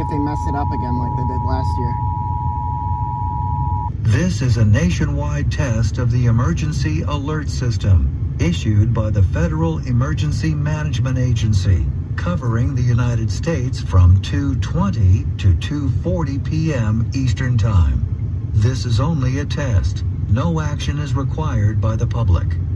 if they mess it up again like they did last year. This is a nationwide test of the Emergency Alert System issued by the Federal Emergency Management Agency, covering the United States from 2:20 to 2:40 p.m. Eastern Time. This is only a test. No action is required by the public.